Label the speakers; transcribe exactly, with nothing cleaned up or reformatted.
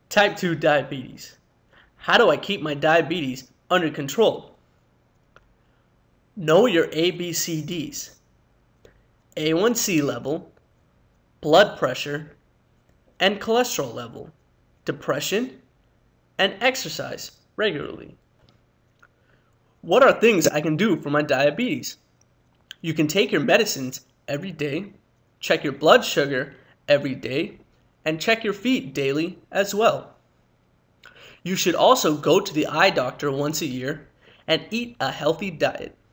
Speaker 1: Type two diabetes. How do I keep my diabetes under control? Know your A B C Ds. A one C level, blood pressure, and cholesterol level, depression, and exercise regularly. What are things I can do for my diabetes? You can take your medicines every day, check your blood sugar every day, and check your feet daily as well. You should also go to the eye doctor once a year and eat a healthy diet.